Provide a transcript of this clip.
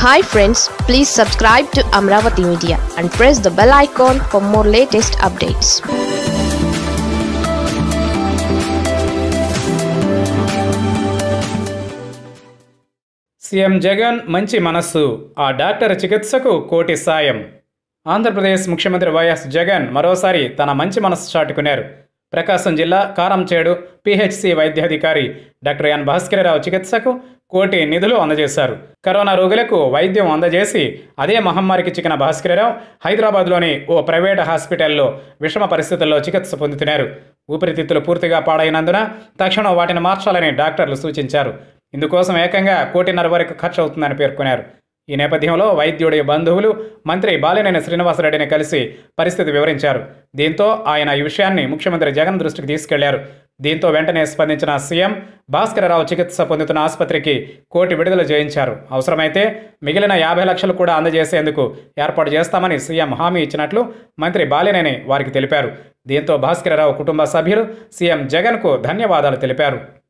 Hi friends, please subscribe to Amaravathi Media and press the bell icon for more latest updates. CM Jagan మంచి మనస్సు, ఆ doctor చికిత్సకు కోటి సాయం. ఆంధ్రప్రదేశ్ ముఖ్యమంత్రి వైఎస్ జగన్ మరోసారి తన మంచి మనస్సు చాటుకున్నారు. ప్రకాశం జిల్లా కారంచేడు పిహెచ్సి వైద్యాధికారి డాక్టర్ ఎన్ భాస్కరరావు చికిత్సకు కోటి నిధులు అందజేశారు. కరోనా రోగులకు వైద్యం అందజేసి అదే మహమ్మారికి చిక్కిన భాస్కరరావు హైదరాబాద్లోని ఓ ప్రైవేట్ హాస్పిటల్లో విషమ పరిస్థితుల్లో చికిత్స పొందుతున్నారు. ఊపిరితిత్తులు పూర్తిగా పాడైనందున తక్షణం వాటిని మార్చాలని డాక్టర్లు సూచించారు. ఇందుకోసం ఏకంగా 1.5 కోటి వరకు ఖర్చు అవుతుందని పేర్కొన్నారు. ఈ నేపథ్యంలో వైద్యుడి బంధువులు మంత్రి బాలినేని శ్రీనివాసరెడ్డిని కలిసి పరిస్థితి వివరించారు. దీంతో ఆయన ఈ విషయాన్ని ముఖ్యమంత్రి జగన్ దృష్టికి తీసుకెళ్లారు. దీంతో వెంటనే స్పందించిన సీఎం భాస్కరరావు చికిత్స పొందుతున్న ఆసుపత్రికి 1 కోటి విడుదల చేయించారు. అవసరమైతే మిగిలిన 50 లక్షలు కూడా అందజేసేందుకు ఏర్పాటు చేస్తామని సీఎం హామీ ఇచ్చినట్లు మంత్రి బాలినేని వారికి తెలిపారు. దీంతో భాస్కరరావు కుటుంబ సభ్యులు సీఎం జగన్కు ధన్యవాదాలు తెలిపారు.